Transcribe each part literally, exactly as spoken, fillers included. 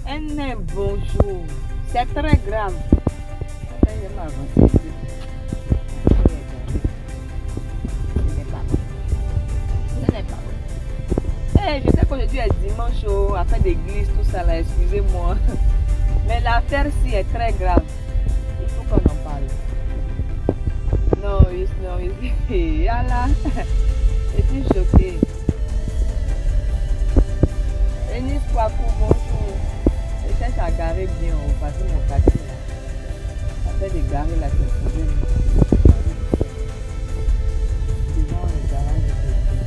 Un bonjour. C'est très grave. Attends, je vais m'avancer. Ce n'est pas bon. Ce n'est pas bon. Hey, je sais qu'aujourd'hui est dimanche, oh, affaire d'église, tout ça là, excusez-moi. Mais l'affaire-ci est très grave. Il faut qu'on en parle. Non, oui, non, oui. Ah là, je suis choquée. Enis Kwaku, bonjour. Je cherche à garer bien, on va passer mon quartier là. Ça fait des garer là, c'est le problème. Devant le garage de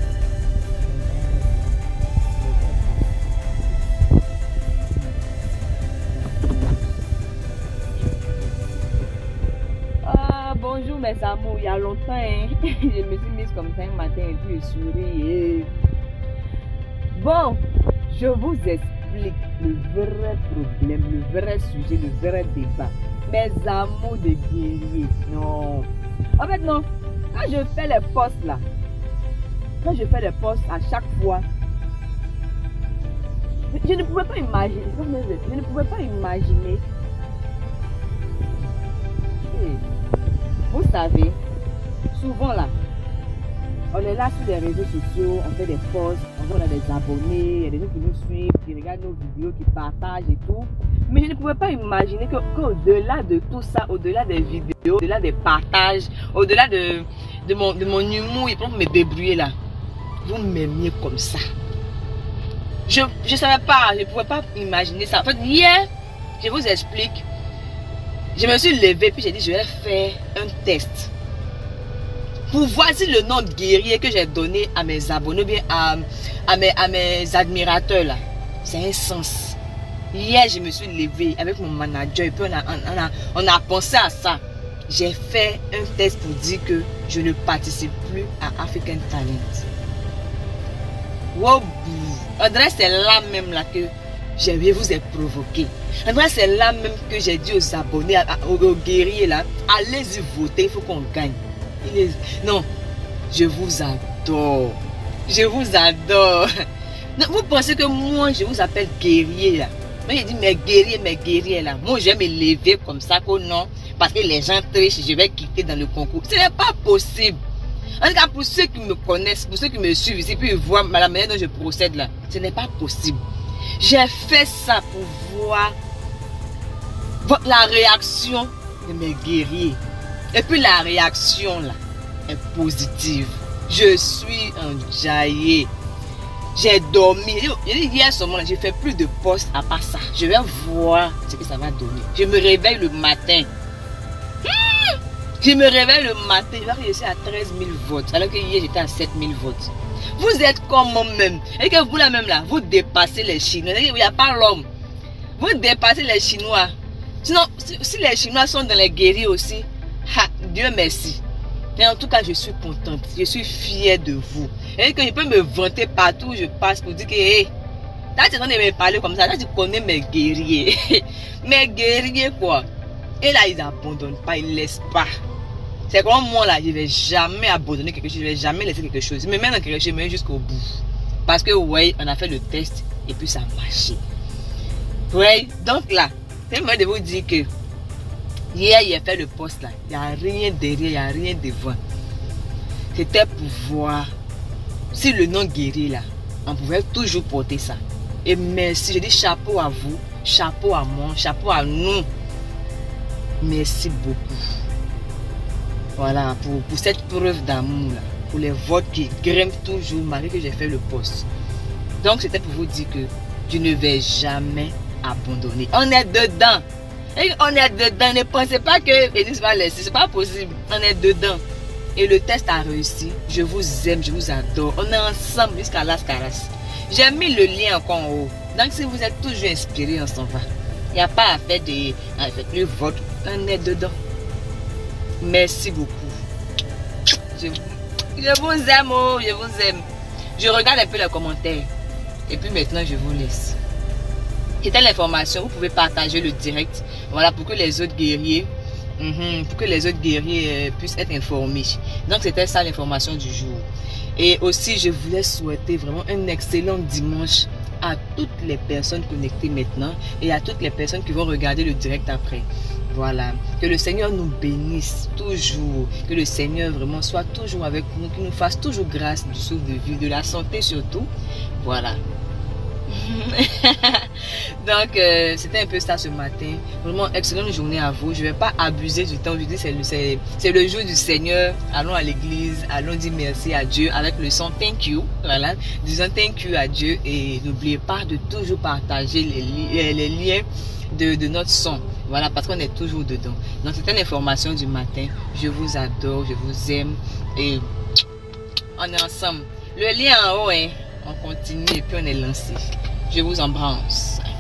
Ah, bonjour mes amours, il y a longtemps, hein. Je me suis mise comme ça un matin et puis je souris. Et... Bon, je vous explique le vrai problème, le vrai sujet, le vrai débat. Mes amours de guerriers, non. En fait, non. Quand je fais les posts là, quand je fais les posts à chaque fois, je, je ne pouvais pas imaginer, je ne pouvais pas imaginer. Hey, vous savez, souvent là, on est là sur les réseaux sociaux, on fait des posts, on a des abonnés, il y a des gens qui nous suivent, qui regardent nos vidéos, qui partagent et tout. Mais je ne pouvais pas imaginer qu'au-delà de tout ça, au-delà des vidéos, au-delà des partages, au-delà de, de, mon, de mon humour et pour me débrouiller là, vous m'aimiez comme ça. Je ne savais pas, je ne pouvais pas imaginer ça. En fait, hier, je vous explique, je me suis levée puis j'ai dit je vais faire un test. Pour voir si le nom de guerrier que j'ai donné à mes abonnés, bien à, à, mes, à mes admirateurs là, c'est un sens. Hier, je me suis levée avec mon manager et puis on a, on a, on a pensé à ça. J'ai fait un test pour dire que je ne participe plus à African Talent. Wow, on dirait c'est là même là que je vous ai provoqué. On dirait c'est là même que j'ai dit aux abonnés, aux, aux guerriers là, allez-y voter, il faut qu'on gagne. Non, je vous adore. Je vous adore. Non, vous pensez que moi, je vous appelle guerrier là. Moi, je dis mes guerriers, mes guerriers là. Moi, je vais me lever comme ça, que non. Parce que les gens trichent, je vais quitter dans le concours. Ce n'est pas possible. En tout cas, pour ceux qui me connaissent, pour ceux qui me suivent ici, puis ils voient la manière dont je procède là, ce n'est pas possible. J'ai fait ça pour voir la réaction de mes guerriers. Et puis la réaction là est positive. Je suis enjaillé. J'ai dormi. Hier seulement, j'ai fait plus de posts à part ça. Je vais voir ce que ça va donner. Je me réveille le matin. Je me réveille le matin. Je vais réussir à treize mille votes. Alors que hier j'étais à sept mille votes. Vous êtes comme moi-même. Et que vous là même là, vous dépassez les Chinois. Il n'y a pas l'homme. Vous dépassez les Chinois. Sinon, si les Chinois sont dans les guerriers aussi, ha, Dieu merci. Mais en tout cas, je suis contente. Je suis fière de vous. Et que je peux me vanter partout où je passe pour dire que, hé, là, tu es en train de me parler comme ça. Là, tu connais mes guerriers. Mes guerriers, quoi. Et là, ils n'abandonnent pas, ils ne laissent pas. C'est comme moi, là, je ne vais jamais abandonner quelque chose. Je ne vais jamais laisser quelque chose. Je me mets dans quelque chose, je me mets jusqu'au bout. Parce que, ouais, on a fait le test et puis ça a marché. Ouais, donc là, c'est le moment de vous dire que hier, il a fait le poste là. Il n'y a rien derrière, il n'y a rien devant. C'était pour voir si le nom guéri là, on pouvait toujours porter ça. Et merci, je dis chapeau à vous, chapeau à moi, chapeau à nous. Merci beaucoup. Voilà, pour, pour cette preuve d'amour là, pour les votes qui grimpent toujours malgré que j'ai fait le poste. Donc c'était pour vous dire que je ne vais jamais abandonner. On est dedans. Et on est dedans. Ne pensez pas que Enis va laisser. C'est pas possible. On est dedans. Et le test a réussi. Je vous aime, je vous adore. On est ensemble jusqu'à Las Caras. J'ai mis le lien encore en haut. Donc si vous êtes toujours inspiré, on s'en va. Il n'y a pas à faire des avec le vote. On est dedans. Merci beaucoup. Je, je vous aime, oh, je vous aime. Je regarde un peu les commentaires. Et puis maintenant, je vous laisse. C'était l'information. Vous pouvez partager le direct. Voilà, pour que les autres guerriers, mm-hmm, pour que les autres guerriers euh, puissent être informés. Donc, c'était ça l'information du jour. Et aussi, je voulais souhaiter vraiment un excellent dimanche à toutes les personnes connectées maintenant et à toutes les personnes qui vont regarder le direct après. Voilà, que le Seigneur nous bénisse toujours, que le Seigneur vraiment soit toujours avec nous, qu'il nous fasse toujours grâce du souffle de vie, de la santé surtout. Voilà. Donc euh, c'était un peu ça ce matin. Vraiment excellente journée à vous. Je ne vais pas abuser du temps. Je dis c'est le, c'est le jour du Seigneur. Allons à l'église, allons dire merci à Dieu avec le son thank you. Voilà, disons thank you à Dieu et n'oubliez pas de toujours partager les, li les liens de, de notre son. Voilà, parce qu'on est toujours dedans. Donc c'était l'information du matin. Je vous adore, je vous aime et on est ensemble. Le lien en haut, hein, on continue et puis on est lancé. Je vous embrasse.